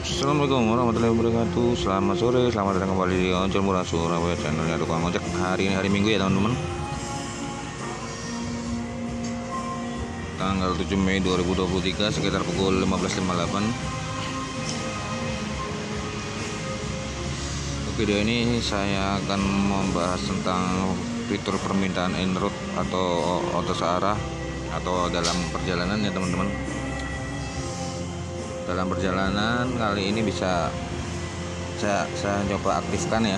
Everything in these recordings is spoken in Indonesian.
Assalamualaikum warahmatullahi wabarakatuh. Selamat sore, selamat datang kembali di Ojol Murah Surabaya, channelnya tukang ojek. Hari ini hari Minggu ya teman-teman, tanggal 7 Mei 2023 sekitar pukul 15.58. Video ini saya akan membahas tentang fitur permintaan en route atau auto searah atau dalam perjalanan ya teman-teman. Dalam perjalanan kali ini bisa saya coba aktifkan ya.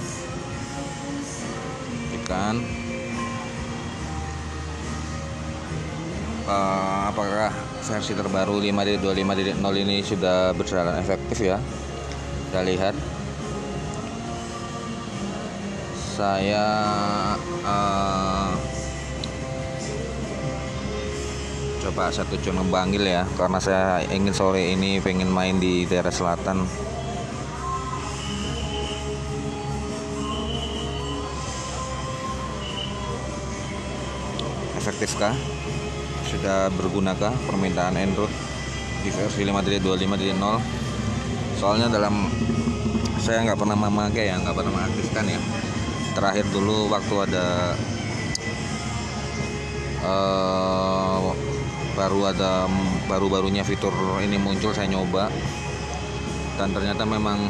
Apakah versi terbaru 5.25.0 ini sudah berjalan efektif ya? Kita lihat. Saya coba saya tujuan Membanggil ya, karena saya ingin sore ini pengen main di daerah selatan. Efektifkah? Sudah bergunakah permintaan en route di versi 5.25.0? Soalnya saya nggak pernah memakai ya, nggak pernah mengaktifkan ya. Terakhir dulu waktu ada baru-barunya fitur ini muncul, saya nyoba dan ternyata memang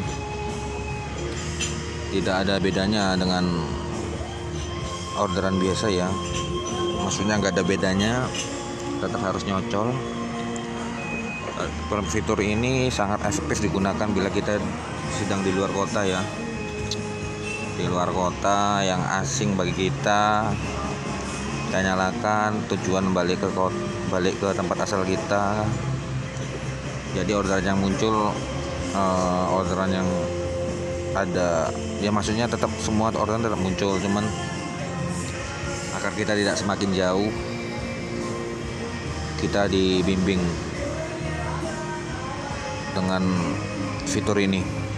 tidak ada bedanya dengan orderan biasa ya. Maksudnya nggak ada bedanya, tetap harus nyocol. Fitur ini sangat efektif digunakan bila kita sedang di luar kota ya, di luar kota yang asing bagi kita. Kita nyalakan, tujuan balik ke tempat asal kita. Jadi orderan yang muncul orderan yang ada ya, maksudnya tetap semua orderan tetap muncul, cuman agar kita tidak semakin jauh, kita dibimbing dengan fitur ini.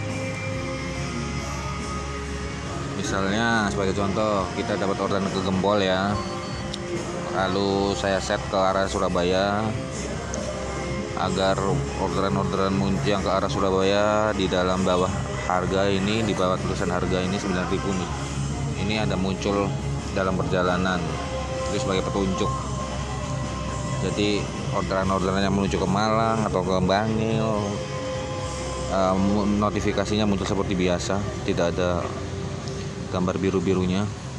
Misalnya sebagai contoh, kita dapat orderan ke Gempol ya, lalu saya set ke arah Surabaya, agar orderan muncul yang ke arah Surabaya di dalam bawah harga ini, di bawah tulisan harga ini 9.000 nih, ini ada muncul dalam perjalanan, itu sebagai petunjuk. Jadi orderan yang menuju ke Malang atau ke Bangil, notifikasinya muncul seperti biasa, tidak ada gambar biru-birunya,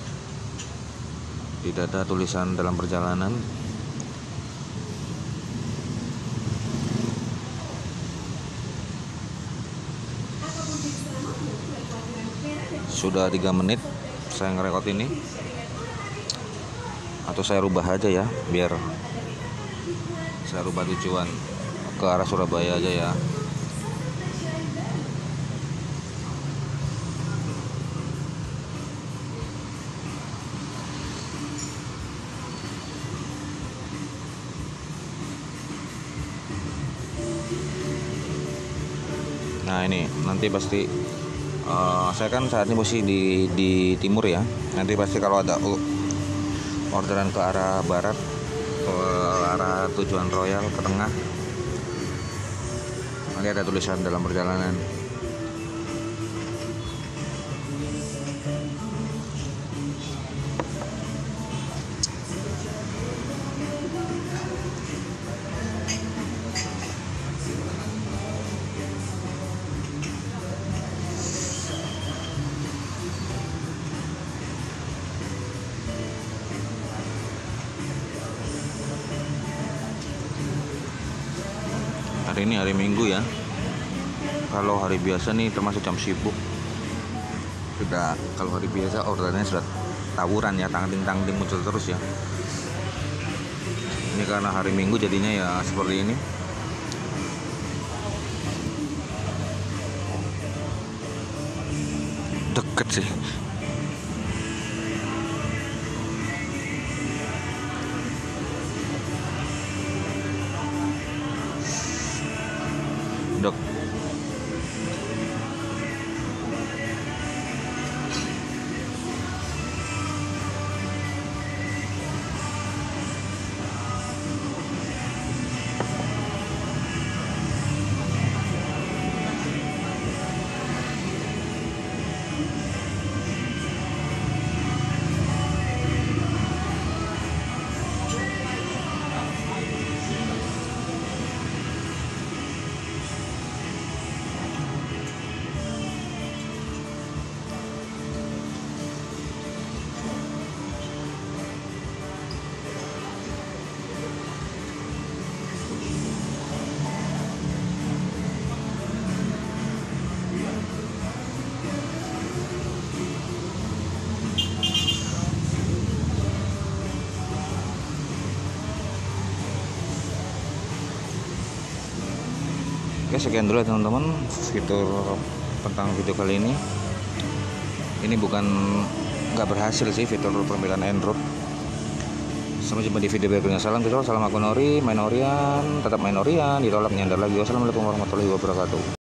tidak ada tulisan dalam perjalanan. Sudah 3 menit saya ngerekord ini, atau saya rubah aja ya, biar saya rubah tujuan ke arah Surabaya aja ya. Nah ini nanti pasti saya kan saat ini posisi di timur ya. Nanti pasti kalau ada orderan ke arah barat, ke arah tujuan Royal ke tengah, nanti ada tulisan dalam perjalanan. Hari ini hari Minggu ya. Kalau hari biasa nih termasuk jam sibuk. Kalau hari biasa orderannya sudah tawuran ya, tangting muncul terus ya. Ini karena hari Minggu jadinya ya seperti ini. Deket sih. Dok. Oke, sekian dulu ya teman-teman fitur tentang video kali ini. Ini bukan nggak berhasil sih fitur pemilihan Android. Sampai jumpa di video berikutnya. Salam aku Nori, main Orian, tetap main Orian, ditolak nyandar lagi. Wassalamualaikum warahmatullahi wabarakatuh.